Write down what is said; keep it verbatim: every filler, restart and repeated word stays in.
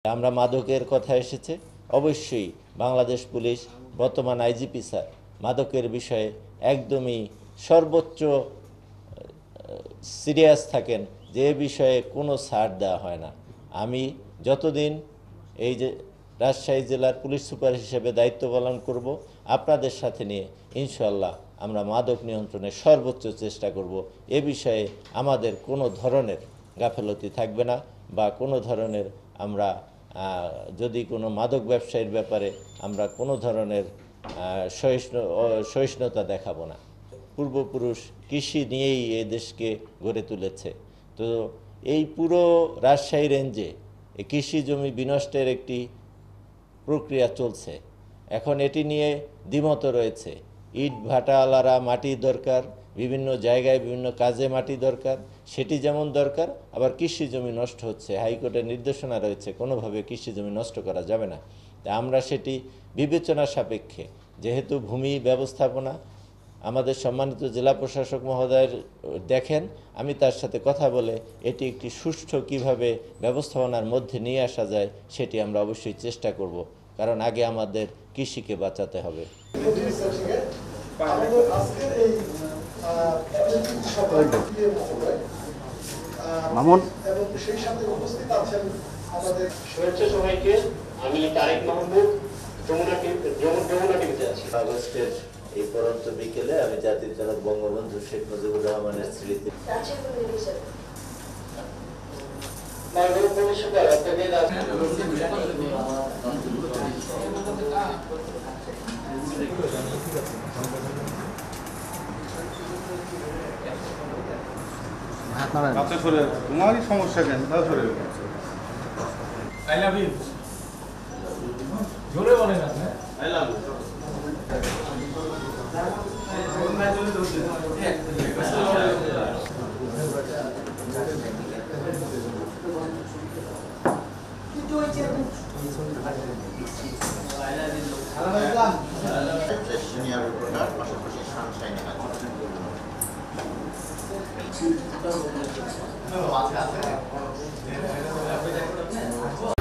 আমরা মাদকের কথা এসেছে, অবশ্যই বাংলাদেশ পুলিশ বর্তমান আইজিপি স্যার মাদকের বিষয়ে একদমই সর্বোচ্চ সিরিয়াস থাকেন, যে বিষয়ে কোনো ছাড় দেওয়া হয় না। আমি যতদিন এই যে রাজশাহী জেলার পুলিশ সুপার হিসেবে দায়িত্ব পালন করব, আপনাদের সাথে নিয়ে ইনশাল্লাহ আমরা মাদক নিয়ন্ত্রণের সর্বোচ্চ চেষ্টা করব। এ বিষয়ে আমাদের কোনো ধরনের গাফেলতি থাকবে না, বা কোনো ধরনের আমরা যদি কোনো মাদক ব্যবসায়ীর ব্যাপারে আমরা কোনো ধরনের সহিষ্ণু সহিষ্ণুতা দেখাবো না। পূর্বপুরুষ কৃষি নিয়েই এই দেশকে গড়ে তুলেছে। তো এই পুরো রাজশাহী রেঞ্জে এই কৃষি জমি বিনষ্টের একটি প্রক্রিয়া চলছে। এখন এটি নিয়ে দ্বিমত রয়েছে। ইট ভাটাওয়ালারা মাটি দরকার, বিভিন্ন জায়গায় বিভিন্ন কাজে মাটি দরকার, সেটি যেমন দরকার, আবার কৃষি জমি নষ্ট হচ্ছে। হাইকোর্টের নির্দেশনা রয়েছে কোনোভাবে কৃষি জমি নষ্ট করা যাবে না। তা আমরা সেটি বিবেচনা সাপেক্ষে, যেহেতু ভূমি ব্যবস্থাপনা আমাদের সম্মানিত জেলা প্রশাসক মহোদয়ের দেখেন, আমি তার সাথে কথা বলে এটি একটি সুষ্ঠু কিভাবে ব্যবস্থাপনার মধ্যে নিয়ে আসা যায় সেটি আমরা অবশ্যই চেষ্টা করব, কারণ আগে আমাদের কৃষিকে বাঁচাতে হবে। মামুন শুভেচ্ছা সবাইকে। আমি তারেক মাহমুদ, যমুনা যমুনা টিভিতে আছি। আগস্টের এই পরন্ত বিকেলে আমি জাতির জনক বঙ্গবন্ধু শেখ মুজিবুর রহমানের স্মৃতি তোমারই সমস্যা কেন? আই লাভ ইউ জোরে বলেন আপনি। I love you. Senior reporter, পাশাপাশি সানশাইনে আছে।